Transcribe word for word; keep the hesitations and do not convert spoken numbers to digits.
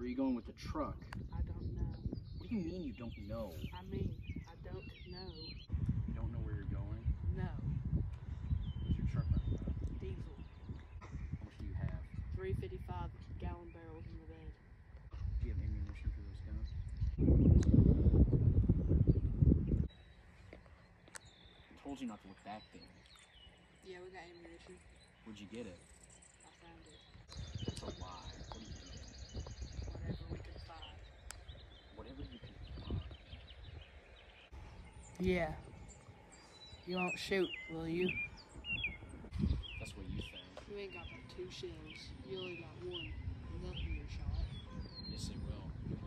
are you going with the truck? I don't know. What do you mean you don't know? I mean, I don't know. You don't know where you're going? No. What's your truck running on? Diesel. How much do you have? three fifty-five gallon barrels in the bed. Do you have ammunition for those guns? I told you not to look back there. Yeah, we got ammunition. Where'd you get it? I found it. That's a lie. What do you get? Whatever we could find. Whatever you can find. Yeah. You won't shoot, will you? That's what you think. You ain't got but two shells. You only got one. Nothing your shot. Yes, it will.